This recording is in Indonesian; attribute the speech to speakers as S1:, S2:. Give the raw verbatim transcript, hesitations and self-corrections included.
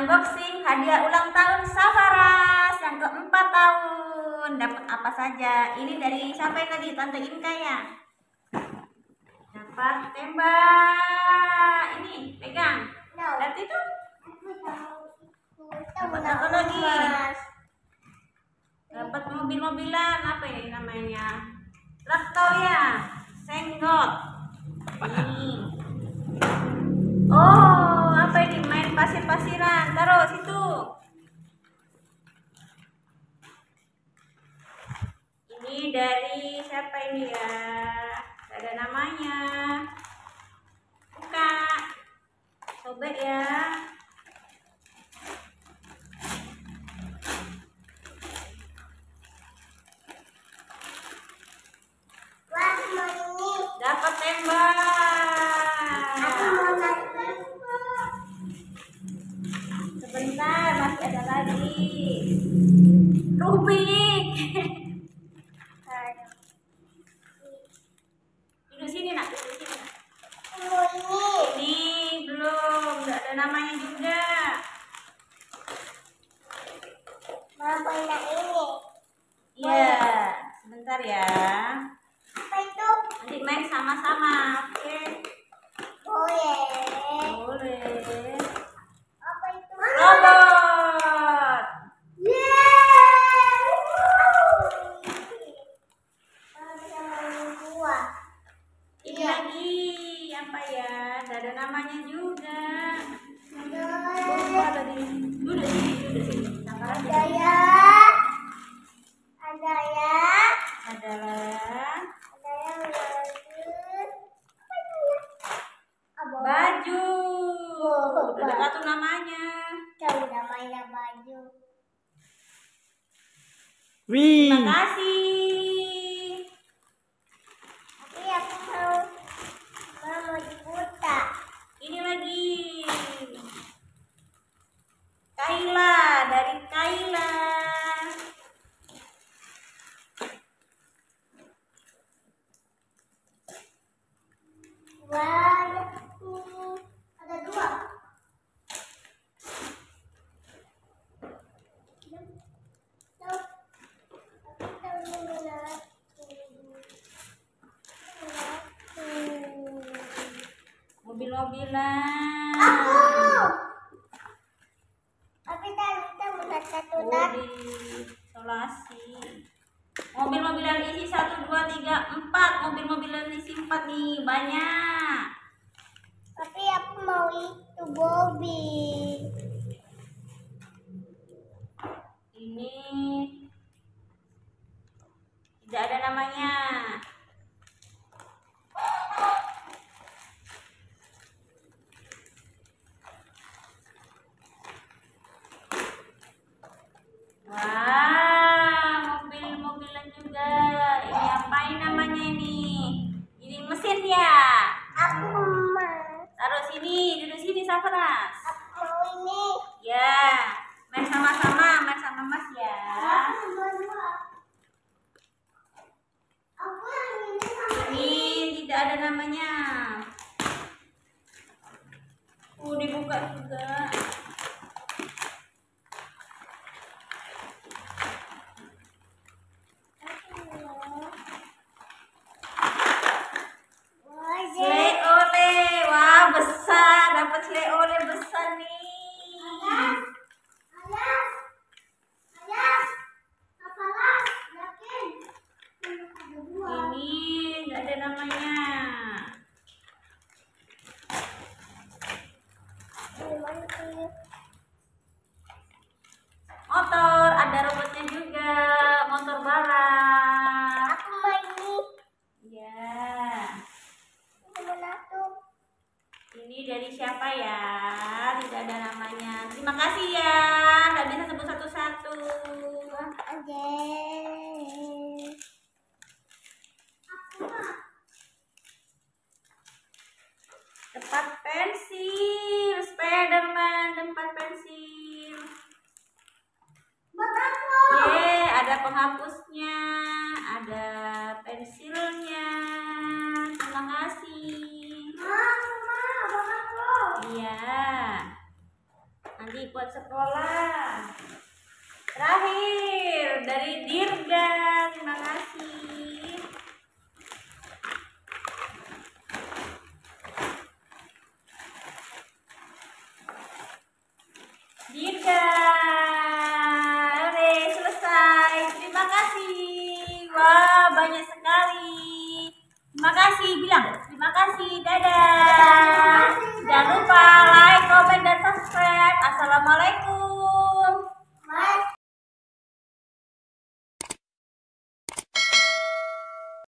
S1: unboxing hadiah ulang tahun Safaras yang keempat tahun. Dapat apa saja? Ini dari siapa yang tadi? Tante Inka ya? Dapat tembak. Ini pegang. Lihat itu. Dapat apa lagi? Dapat mobil-mobilan. Apa ini namanya? Traktor ya. Senggol. Ini. Oh, apa ini? Main pasir-pasiran. Taruh situ. Ini dari siapa ini ya? Ada namanya. Buka. Sobek ya. Dapat tembak. Sebentar, masih ada lagi. Rubik. Duduk sini nak, duduk sini. Ini belum, nggak ada namanya juga.
S2: Apa yang ini?
S1: Iya, sebentar ya.
S2: Apa itu?
S1: Nanti main sama-sama, oke?
S2: Boleh.
S1: Boleh.
S2: Apa itu?
S1: Robot.
S2: Yeay! Dua.
S1: Ini lagi apa ya? Nggak ada namanya juga. Lupa tadi. Duduk sini, duduk sini. Sabar aja.
S2: Ada ya. Ada ya.
S1: Adalah
S2: Ada yang bagus. Apa ini ya? Abang.
S1: baju. Udah ada satu namanya.
S2: Kita udah mainan baju.
S3: Wih.
S1: Terima kasih.
S2: Tapi aku mau mau diputar.
S1: Ini lagi Kaila, dari Kaila.
S2: Wah, ini ada dua.
S1: Mobil-mobilan.
S2: Aku. Tapi tadi kita bukan satu
S1: Oh,
S2: dan
S1: di isolasi. Mobil-mobilan isi satu, dua, tiga, empat. Mobil-mobilan isi empat nih, banyak.
S2: tapi aku mau itu Bobby.
S1: Ini tidak ada namanya. Wah, mobil-mobilan juga. Ini apa ini namanya ini? Ini mesin ya.
S2: Aku mau.
S1: Taruh sini, duduk sini Safaras.
S2: Aku mau ini.
S1: Ya, main sama-sama, main sama Mas ya.
S2: Aku mau dua. Aku yang ini sama
S1: Ini tidak ada namanya. Uh, dibuka juga.
S2: Wah,
S1: Sle ole, wah besar, dapat sle ole besar nih.
S2: Alas, alas, alas, apalah, yakin? Ada dua.
S1: Ini nggak ada namanya.
S2: Gimana sih?
S1: Motor, ada robotnya juga, motor balap.
S2: Aku mau ini.
S1: Ya,
S2: Gimana tuh?
S1: ini dari siapa ya? Tidak ada namanya. Terima kasih ya, nggak bisa sebut satu-satu.
S2: Oke. Aku mah.
S1: Tempat pensil, Spiderman, tempat pensil.
S2: Buat aku.
S1: Ye, ada penghapusnya, ada pensilnya. Terima kasih.
S2: Ma, ma, buat aku.
S1: Iya. Nanti Jadi buat sekolah. Terakhir dari Dirga, terima kasih. Dirga, oke selesai. Terima kasih. Wah banyak sekali. Terima kasih, bilang terima kasih. Dadah. Jangan lupa like, comment, dan subscribe. Assalamualaikum.